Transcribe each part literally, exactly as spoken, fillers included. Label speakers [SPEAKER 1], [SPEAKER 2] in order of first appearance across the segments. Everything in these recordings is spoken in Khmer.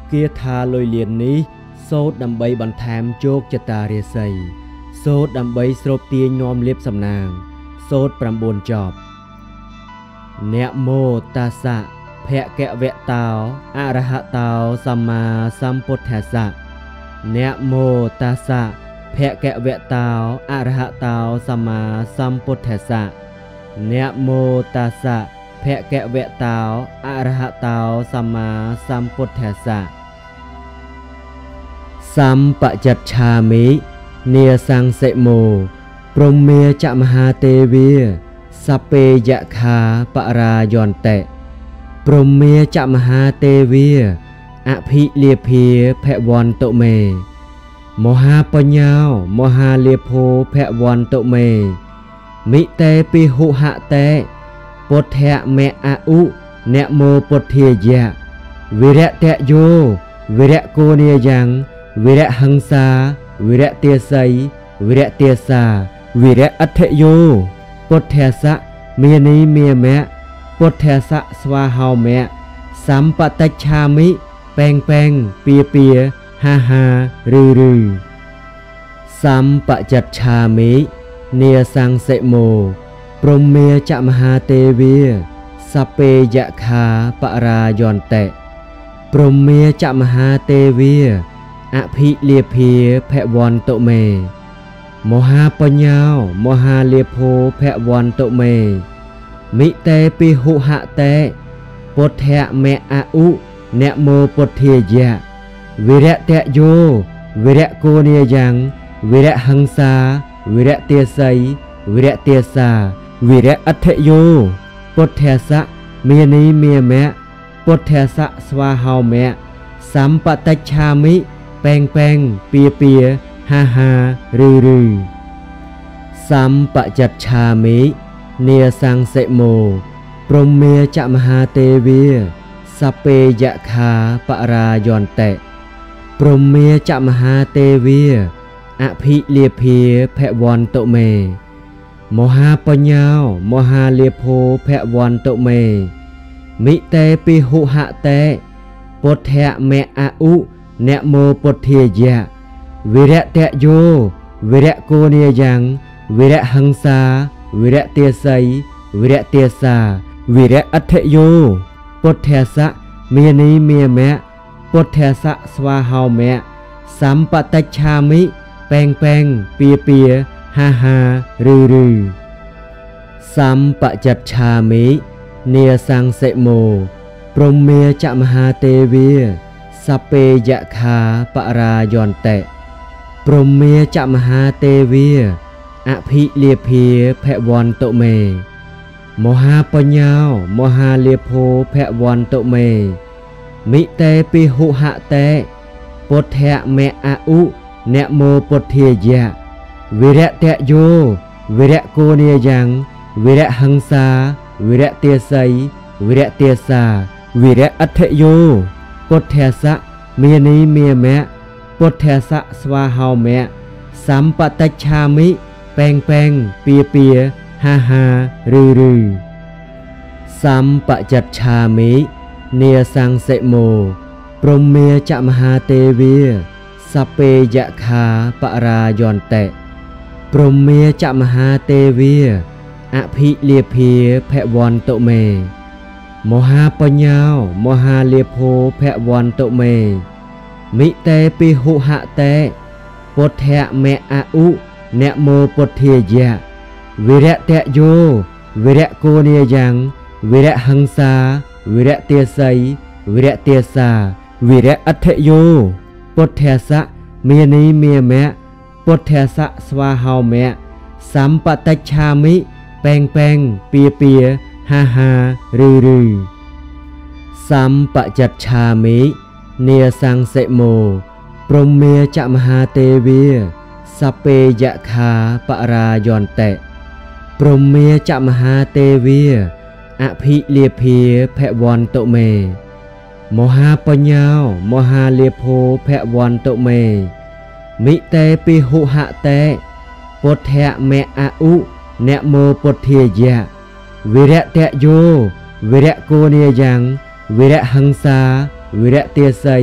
[SPEAKER 1] គាថាលុយលៀននេះសូត្រដើម្បីបន្ថែមជោគជតារាសីសូត្រដើម្បីស្រូបទាញនាំលាភសំណាងសូត្រប្រាំបួនចប់ណាមោតាសៈភគវតោអរហតោសម្មាសម្ពុទ្ធស្សៈណាមោតាសៈភគវតោអរហតោសម្មាសម្ពុទ្ធស្សៈណាមោតាសៈភគវតោអរហតោសម្មាសម្ពុទ្ធស្សៈសម្បច្ចច្ឆាមិនាសង្សិមោព្រហ្មេចមហាទេវាសពេយខាបរាយន្តិព្រហ្មេចមហាទេវាអភិលាភាភវន្តុមេមហាបញ្ញាមហាលាភោភវន្តុមេមិតេពិហុហតេពុទ្ធៈមេអឧនមោពុទ្ធាយៈវិរតយោវិរកោនិយ៉ាងវិរហង្សាវិរទាស័យវិរទាសាវិរអដ្ឋយោពុទ្ធស្សៈមេនីមេមៈពុទ្ធស្សៈស្វាហោមៈសម្បតច្ឆាមិពេងពេងពីពីហាហាឬឬសម្បច្ចច្ឆាមិនាសង្សិមោព្រហ្មេចមហាទេវាសពេយខាបរាយន្តិព្រហ្មេចមហាទេវាអភិលាភាភវន្តុមេមហាបញ្ញាមហាលាភោភវន្តុមេមិតេពិហុហតេពុទ្ធៈមេអឧនមោពុទ្ធាយៈវិរតយោវិរកោនិយ៉ាងវិរហង្សាវិរទាស័យវិរទាសាវិរអដ្ឋយោពុទ្ធស្សៈមេនីមេមៈពុទ្ធស្សៈស្វាហោមៈសម្បតច្ឆាមិពេងពេងពីពីហាហាឬឬសម្បច្ចច្ឆាមិនាសង្សិមោព្រហ្មេចមហាទេវាសពេយខាបរាយន្តិព្រហ្មេចមហាទេវាអភិលាភាភវន្តុមេមហាបញ្ញាមហាលាភោភវន្តុមេមិតេពិហុហតេពុទ្ធៈមេអឧនមោពុទ្ធាយៈវិរតយោវិរកោនិយ៉ាងវិរហង្សាវិរទាស័យវិរទាសាវិរអដ្ឋយោពុទ្ធស្សៈមេនីមេមៈពុទ្ធស្សៈស្វាហោមៈសម្បតច្ឆាមិពេងពេងពីពីហាហាឬឬសម្បច្ចច្ឆាមិនាសង្សិមោព្រហ្មេចមហាទេវាសពេយខាបរាយន្តិព្រហ្មេចមហាទេវាអភិលាភាភវន្តុមេមហាបញ្ញាមហាលាភោភវន្តុមេមិតេពិហុហតេពុទ្ធៈមេអឧនមោពុទ្ធាយៈវិរតយោវិរកោនិយ៉ាងវិរហង្សាវិរទាស័យវិរទាសាវិរអដ្ឋយោពុទ្ធស្សៈមេនីមេមៈពុទ្ធស្សៈស្វាហោមៈសម្បតច្ឆាមិពេងពេងពីពីហាហាឬឬសម្បច្ចច្ឆាមិនាសង្សិមោព្រហ្មេចមហាទេវាសពេយខាបរាយន្តិព្រហ្មេចមហាទេវាអភិលាភាភវន្តុមេមហាបញ្ញាមហាលាភោភវន្តុមេមិតេពិហុហតេពុទ្ធៈមេអឧនមោពុទ្ធាយៈវិរតយោវិរកោនិយ៉ាងវិរហង្សាវិរទាស័យវិរទាសាវិរអដ្ឋយោពុទ្ធស្សៈមេនីមេមៈពុទ្ធស្សៈស្វាហោមៈសម្បតច្ឆាមិពេងពេងពីពីហាហាឬឬសម្បច្ចច្ឆាមិនាសង្សិមោព្រហ្មេចមហាទេវាសពេយខាបរាយន្តិព្រហ្មេចមហាទេវាអភិលាភាភវន្តុមេមហាបញ្ញាមហាលាភោភវន្តុមេមិតេពិហុហតេពុទ្ធៈមេអឧនមោពុទ្ធាយៈវិរតយោវិរកោនិយ៉ាងវិរហង្សាវិរទាស័យ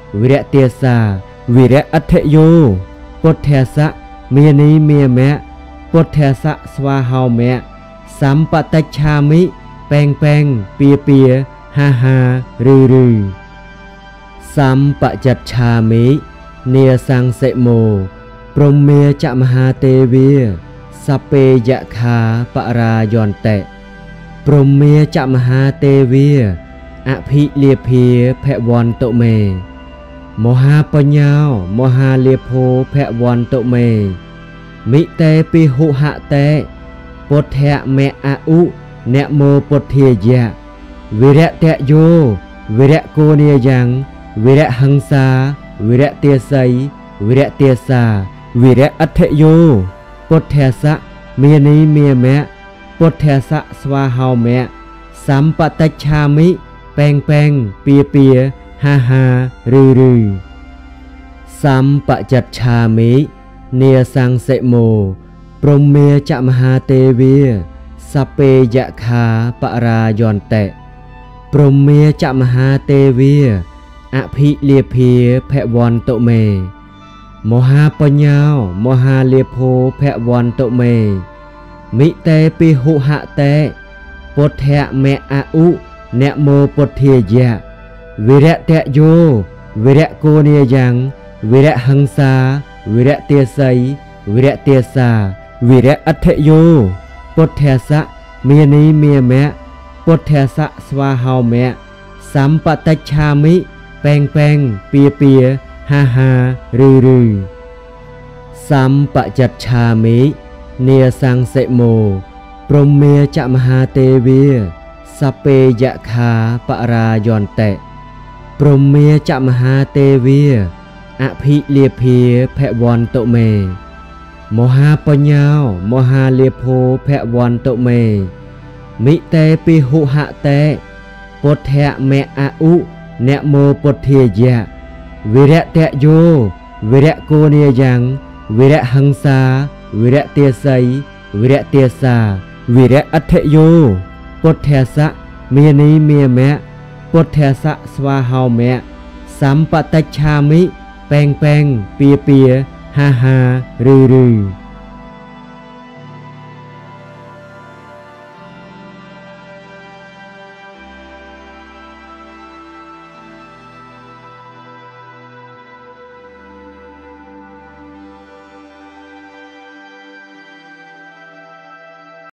[SPEAKER 1] วิระเตียสาวิระอัตเถโยพุทธสะเมียนี้เมียแมะพุทธสะสวาหาวแมะสัมปตัชชามิแปงแปงเปียเปียฮาฮารือรือสัมปจัชชามิเนียสังเสโมปรมเมียจะมหาเตวีสเปยะคาปรายอนเตะปรมเมียจะมหาเตวีอภิเลียเพียแพวันโตเมมหาปัญญามหาเลียโพแพวันโตเมมิเตปิหุหะเตปทะเมอาอุเนโมปทเทียะวิระเตโยวิระโกเนียยังวิระหังสาวิระเตียไซวิระเตียสาวิระอัตเถโยปทเทสะเมียนี้เมียแมะปทเทสะสวาหาวแมะสัมปตัชชามิแปงแปงเปียเปียฮาฮารือรือสัมปจัชชามิเนียสังเสโมปรมเมียจะมหาเตวีสเปยะคาปรายอนเตะปรมเมียจะมหาเตวีอภิเลียเพียแพวันโตเมมหาปัญญามหาเลียโพแพวันโตเมมิเตปิหุหะเตปทเทะเมอาอุเนโมปทเทียะวิระเตโยวิระโกเนียยังวิระหังสาวิระเตียไซวิระเตียสาวิระอัตเถโยปทเทสะเมียนี้เมียแมะปทเทสะสวาหาวแมะสัมปตัชชามิแปงแปงเปียเปียฮาฮารือรือสัมปจัชชามิเนียสังเสโมปรมเมียจะมหาเตวีสเปยะคาปรายอนเตะปรมเมียจะมหาเตวีอภิเลียเพียแพวันโตเมมหาปัญญามหาเลียโพแพวันโตเมมิเตปิหุหะเตปทเทะเมอาอุเนโมปทเทียะวิระเตโยวิระโกเนียยังวิระหังสาวิระเตียไซวิระเตียสาวิระอัตเถโยปทเทสะเมียนี้เมียแมะปทเทสะสวาหาวแมะสัมปตัชชามิแปงแปงเปียเปียฮาฮารือรือ